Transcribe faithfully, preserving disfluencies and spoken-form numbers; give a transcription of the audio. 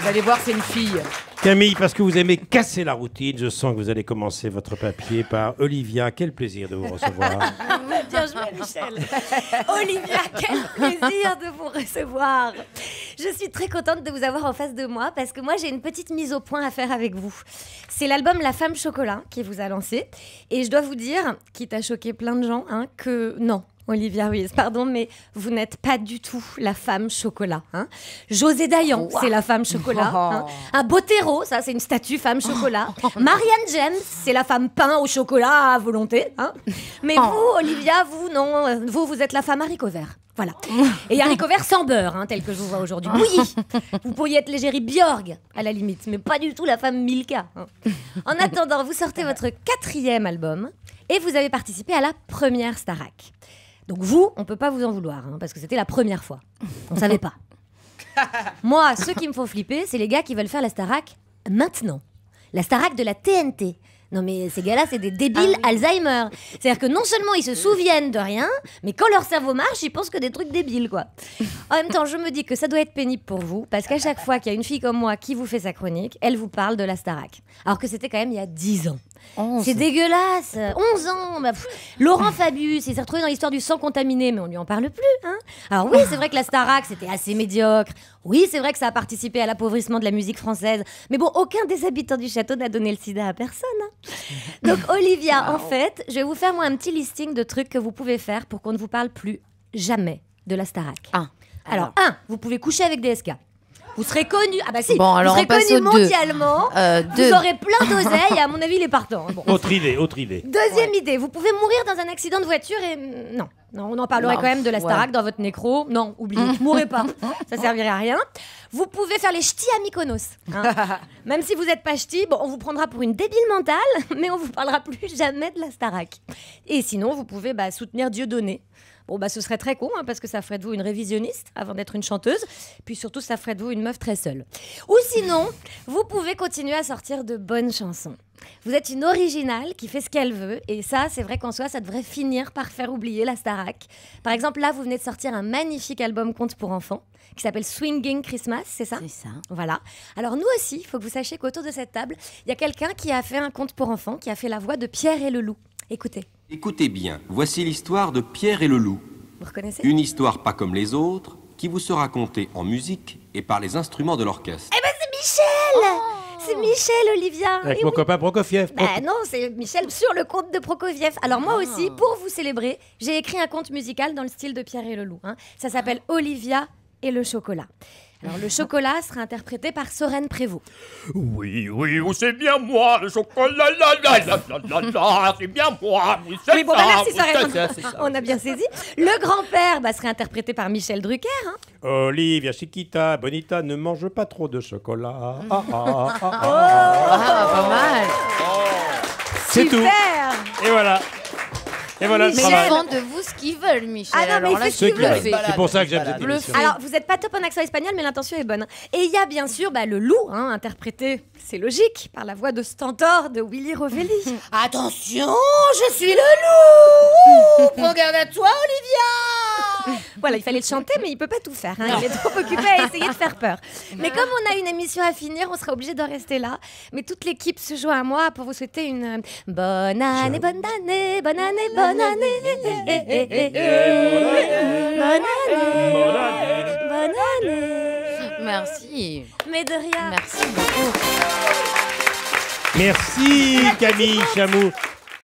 Vous allez voir, c'est une fille. Camille, parce que vous aimez casser la routine, je sens que vous allez commencer votre papier par Olivia. Quel plaisir de vous recevoir. Bien joué, Michel. Olivia, quel plaisir de vous recevoir. Je suis très contente de vous avoir en face de moi parce que moi, j'ai une petite mise au point à faire avec vous. C'est l'album La Femme Chocolat qui vous a lancé. Et je dois vous dire, quitte à choquer plein de gens, hein, que non. Olivia Ruiz, pardon, mais vous n'êtes pas du tout la femme chocolat. Hein. José Dayan, wow. c'est la femme chocolat. Oh. Hein. Un Bottero, ça c'est une statue femme chocolat. Oh. Marianne James, c'est la femme pain au chocolat à volonté. Hein. Mais oh. vous, Olivia, vous, non, vous, vous êtes la femme haricot vert. Voilà. Et haricot vert sans beurre, hein, tel que je vous vois aujourd'hui. Oui, vous pourriez être l'égérie Björg, à la limite, mais pas du tout la femme Milka. Hein. En attendant, vous sortez votre quatrième album et vous avez participé à la première Starac. Donc vous, on ne peut pas vous en vouloir, hein, parce que c'était la première fois. On ne savait pas. Moi, ceux qui me font flipper, c'est les gars qui veulent faire la Starac maintenant. La Starac de la T N T. Non mais ces gars-là, c'est des débiles ah oui. Alzheimer. C'est-à-dire que non seulement ils se souviennent de rien, mais quand leur cerveau marche, ils pensent que des trucs débiles, quoi. En même temps, je me dis que ça doit être pénible pour vous, parce qu'à chaque fois qu'il y a une fille comme moi qui vous fait sa chronique, elle vous parle de la Starac. Alors que c'était quand même il y a dix ans. onze. C'est dégueulasse. onze ans. Bah, pff, Laurent Fabius, il s'est retrouvé dans l'histoire du sang contaminé, mais on lui en parle plus. Hein. Alors oui, c'est vrai que la Starac, c'était assez médiocre. Oui, c'est vrai que ça a participé à l'appauvrissement de la musique française. Mais bon, aucun des habitants du château n'a donné le sida à personne. Hein. Donc Olivia, wow. en fait, je vais vous faire moi un petit listing de trucs que vous pouvez faire pour qu'on ne vous parle plus jamais de la Starac. Ah. Alors, un, vous pouvez coucher avec D S K. Vous serez connu, ah bah si, bon, vous serez connu mondialement, euh, vous aurez plein d'oseille, et à mon avis, il est partant. Bon. Autre idée, autre idée. Deuxième ouais. idée, vous pouvez mourir dans un accident de voiture et... Non, non on en parlerait non. quand même de la Starac ouais. dans votre nécro. Non, oubliez, mourrez pas, ça servirait à rien. Vous pouvez faire les ch'tis à Mykonos. Hein. Même si vous n'êtes pas ch'ti, bon, on vous prendra pour une débile mentale, mais on vous parlera plus jamais de la Starac. Et sinon, vous pouvez bah, soutenir Dieudonné. Bon, bah, ce serait très con, hein, parce que ça ferait de vous une révisionniste avant d'être une chanteuse. Puis surtout, ça ferait de vous une meuf très seule. Ou sinon, vous pouvez continuer à sortir de bonnes chansons. Vous êtes une originale qui fait ce qu'elle veut. Et ça, c'est vrai qu'en soi, ça devrait finir par faire oublier la Starac. Par exemple, là, vous venez de sortir un magnifique album conte pour enfants qui s'appelle Swinging Christmas, c'est ça ? C'est ça. Voilà. Alors nous aussi, il faut que vous sachiez qu'autour de cette table, il y a quelqu'un qui a fait un conte pour enfants, qui a fait la voix de Pierre et le loup. Écoutez. Écoutez bien, voici l'histoire de Pierre et le loup. Vous reconnaissez ? Une histoire pas comme les autres, qui vous sera contée en musique et par les instruments de l'orchestre. Eh ben c'est Michel oh C'est Michel, Olivia. Avec et mon oui. copain Prokofiev. Bah non, c'est Michel sur le conte de Prokofiev. Alors moi aussi, pour vous célébrer, j'ai écrit un conte musical dans le style de Pierre et le loup. Hein. Ça s'appelle Olivia et le chocolat. Alors le chocolat sera interprété par Sorène Prévost. Oui, oui, c'est bien moi, le chocolat, la la la la la la, c'est bien moi, oui, c'est oui, bon, ça, bah merci oui, Sorène, c'est ça, c'est ça. On a bien saisi. Le grand-père bah, serait interprété par Michel Drucker. Hein. Olivia Chiquita, Bonita, ne mange pas trop de chocolat. Ah, ah, ah, ah, ah, oh, ah, pas mal. C'est tout. Et voilà. Et voilà, mais ils font de vous ce qu'ils veulent, Michel. Ah non, mais alors là, ce qu'ils veulent. C'est pour ça que j'aime cette émission. Alors, vous n'êtes pas top en accent espagnol, mais l'intention est bonne. Et il y a bien sûr bah, le loup, hein, interprété, c'est logique, par la voix de Stentor de Willy Rovelli. Attention, je suis le loup. Prends garde à toi, Olivia. Voilà, il fallait le chanter, mais il peut pas tout faire. Hein. Il est trop occupé à essayer de faire peur. Mais comme on a une émission à finir, on sera obligé de rester là. Mais toute l'équipe se joint à moi pour vous souhaiter une bonne année, bonne année, bonne année, bonne année. Bonne année, bonne année. Merci. Mais de rien. Merci beaucoup. Merci Camille Chamou.